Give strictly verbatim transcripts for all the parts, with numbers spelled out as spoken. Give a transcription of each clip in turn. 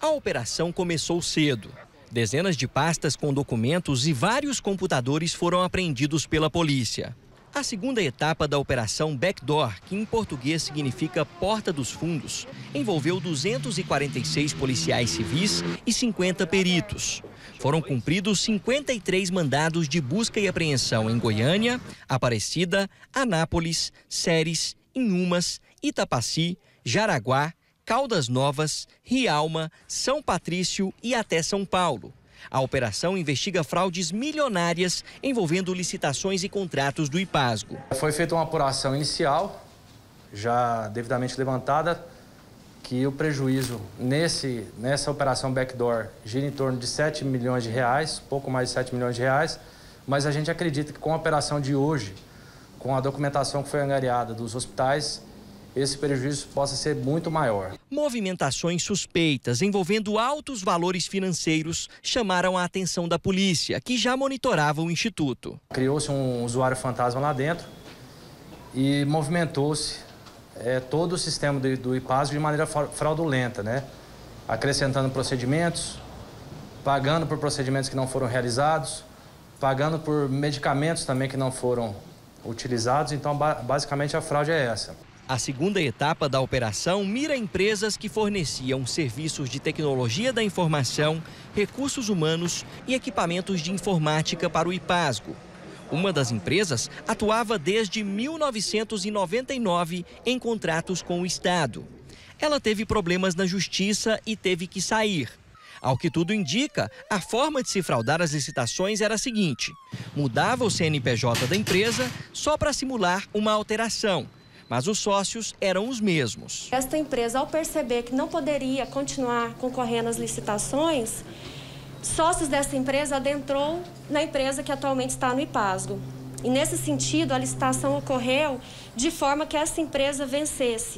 A operação começou cedo. Dezenas de pastas com documentos e vários computadores foram apreendidos pela polícia. A segunda etapa da Operação Backdoor, que em português significa Porta dos Fundos, envolveu duzentos e quarenta e seis policiais civis e cinquenta peritos. Foram cumpridos cinquenta e três mandados de busca e apreensão em Goiânia, Aparecida, Anápolis, Ceres, Inhumas, Itapaci, Jaraguá, Caldas Novas, Rialma, São Patrício e até São Paulo. A operação investiga fraudes milionárias envolvendo licitações e contratos do IPASGO. Foi feita uma apuração inicial, já devidamente levantada, que o prejuízo nesse, nessa operação backdoor gira em torno de sete milhões de reais, pouco mais de sete milhões de reais, mas a gente acredita que com a operação de hoje, com a documentação que foi angariada dos hospitais, esse prejuízo possa ser muito maior. Movimentações suspeitas envolvendo altos valores financeiros chamaram a atenção da polícia, que já monitorava o instituto. Criou-se um usuário fantasma lá dentro e movimentou-se é, todo o sistema do, do IPASGO de maneira fraudulenta, né? Acrescentando procedimentos, pagando por procedimentos que não foram realizados, pagando por medicamentos também que não foram utilizados. Então, basicamente, a fraude é essa. A segunda etapa da operação mira empresas que forneciam serviços de tecnologia da informação, recursos humanos e equipamentos de informática para o IPASGO. Uma das empresas atuava desde mil novecentos e noventa e nove em contratos com o Estado. Ela teve problemas na justiça e teve que sair. Ao que tudo indica, a forma de se fraudar as licitações era a seguinte: mudava o C N P J da empresa só para simular uma alteração. Mas os sócios eram os mesmos. Esta empresa, ao perceber que não poderia continuar concorrendo às licitações, sócios dessa empresa adentrou na empresa que atualmente está no IPASGO. E nesse sentido, a licitação ocorreu de forma que essa empresa vencesse,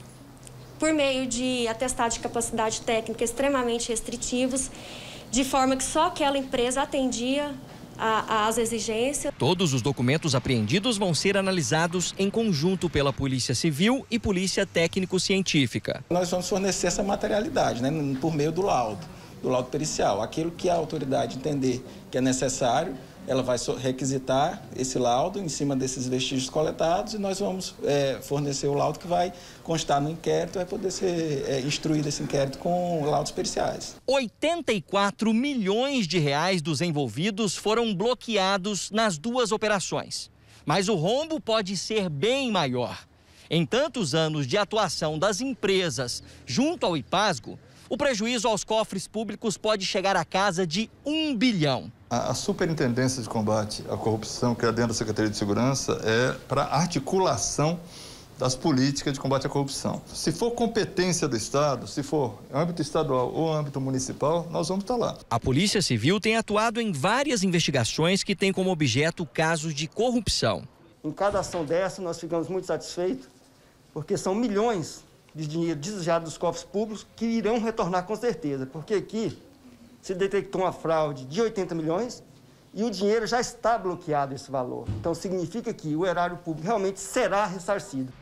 por meio de atestados de capacidade técnica extremamente restritivos, de forma que só aquela empresa atendia as exigências. Todos os documentos apreendidos vão ser analisados em conjunto pela Polícia Civil e Polícia Técnico-Científica. Nós vamos fornecer essa materialidade, né, por meio do laudo, do laudo pericial. Aquilo que a autoridade entender que é necessário, ela vai requisitar esse laudo em cima desses vestígios coletados e nós vamos é, fornecer o laudo que vai constar no inquérito, vai poder ser é, instruído esse inquérito com laudos periciais. oitenta e quatro milhões de reais dos envolvidos foram bloqueados nas duas operações. Mas o rombo pode ser bem maior. Em tantos anos de atuação das empresas junto ao IPASGO, o prejuízo aos cofres públicos pode chegar à casa de um bilhão. A Superintendência de Combate à Corrupção, que é dentro da Secretaria de Segurança, é para articulação das políticas de combate à corrupção. Se for competência do Estado, se for âmbito estadual ou âmbito municipal, nós vamos estar lá. A Polícia Civil tem atuado em várias investigações que têm como objeto casos de corrupção. Em cada ação dessa, nós ficamos muito satisfeitos, porque são milhões de dinheiro desejado dos cofres públicos que irão retornar com certeza, porque aqui se detectou uma fraude de oitenta milhões e o dinheiro já está bloqueado, esse valor. Então, significa que o erário público realmente será ressarcido.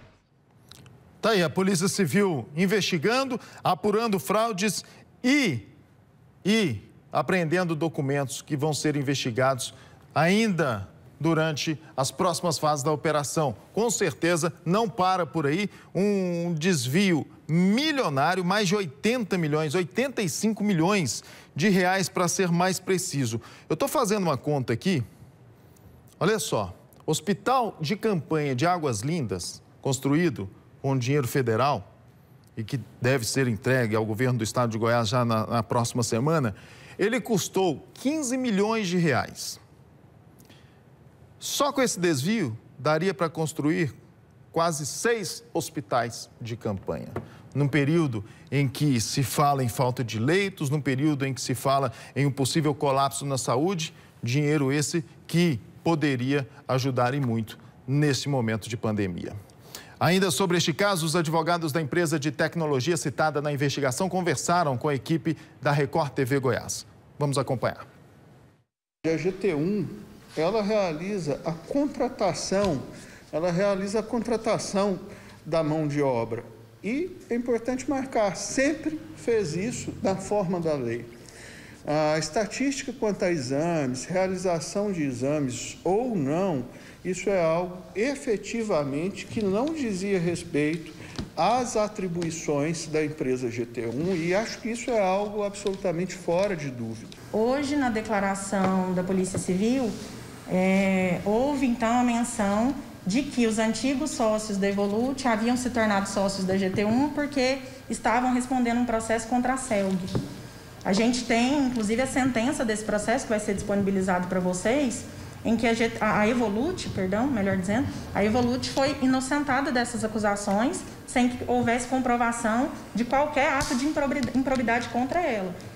Tá aí a Polícia Civil investigando, apurando fraudes e, e apreendendo documentos que vão ser investigados ainda durante as próximas fases da operação. Com certeza não para por aí, um desvio milionário, mais de oitenta milhões, oitenta e cinco milhões de reais para ser mais preciso. Eu estou fazendo uma conta aqui, olha só, Hospital de Campanha de Águas Lindas, construído com dinheiro federal e que deve ser entregue ao governo do estado de Goiás já na, na próxima semana, ele custou quinze milhões de reais. Só com esse desvio, daria para construir quase seis hospitais de campanha. Num período em que se fala em falta de leitos, num período em que se fala em um possível colapso na saúde, dinheiro esse que poderia ajudar e muito nesse momento de pandemia. Ainda sobre este caso, os advogados da empresa de tecnologia citada na investigação conversaram com a equipe da Record T V Goiás. Vamos acompanhar. A G T um... ela realiza a contratação, ela realiza a contratação da mão de obra. E é importante marcar, sempre fez isso na forma da lei. A estatística quanto a exames, realização de exames ou não, isso é algo efetivamente que não dizia respeito às atribuições da empresa G T um e acho que isso é algo absolutamente fora de dúvida. Hoje, na declaração da Polícia Civil, é, houve então a menção de que os antigos sócios da Evolute haviam se tornado sócios da G T um porque estavam respondendo um processo contra a CELG. A gente tem, inclusive, a sentença desse processo que vai ser disponibilizado para vocês, em que a, G... a Evolute, perdão, melhor dizendo, a Evolute foi inocentada dessas acusações sem que houvesse comprovação de qualquer ato de improbidade contra ela.